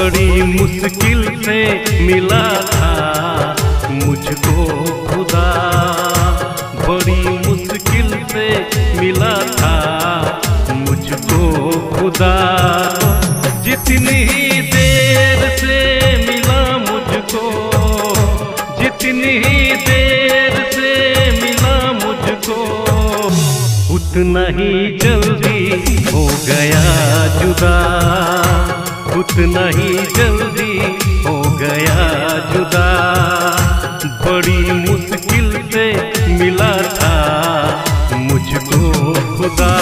बड़ी मुश्किल से मिला था मुझको खुदा, बड़ी मुश्किल से मिला था मुझको खुदा। जितनी ही देर से मिला मुझको, जितनी ही देर से मिला मुझको, उतना ही जल्दी हो गया जुदा, उतना ही जल्दी हो गया जुदा। बड़ी मुश्किल से मिला था मुझको खुदा।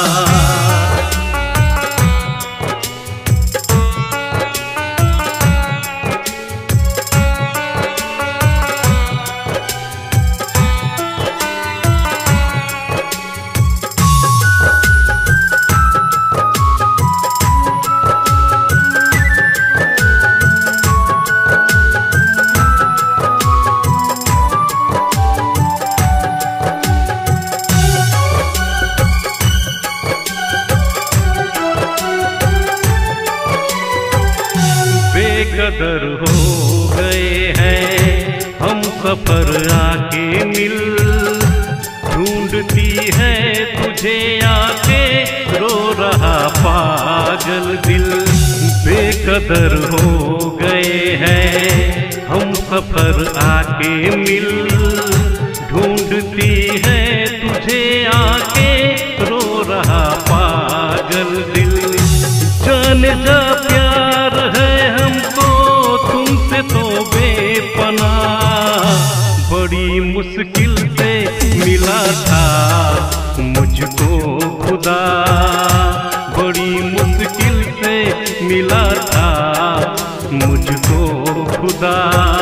बेकदर हो गए हैं हम सफर आके मिल, ढूंढती है तुझे आके रो रहा पागल दिल। बेकदर हो गए हैं हम सफर आके मिल, ढूंढती है तुझे आके रो रहा पागल दिल। जाने जा प्यार है हमको तुमसे तो बेपनाह, बड़ी मुश्किल से मिला था मुझको खुदा, बड़ी मुश्किल से मिला था मुझको खुदा।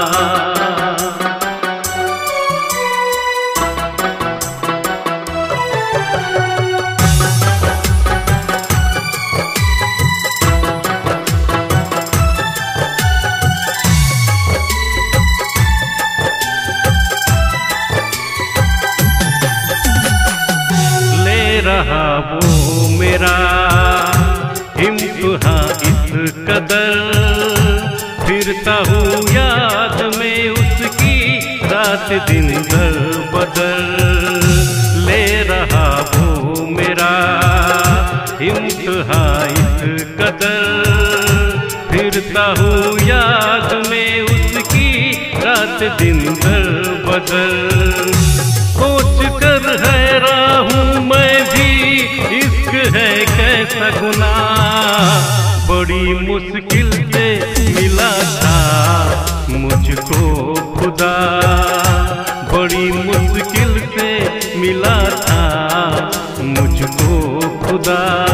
रहा वो मेरा इम्तिहान इस कदर, फिरता हूँ याद में उसकी रात दिन दर बदर। ले रहा वो मेरा इम्तिहान इस कदर, फिरता हूँ याद में उसकी रात दिन दर बदर। सोच कर हैरान हूँ मैं भी इश्क है कैसा गुनाह, बड़ी मुश्किल से मिला था मुझको खुदा, बड़ी मुश्किल से मिला था मुझको खुदा।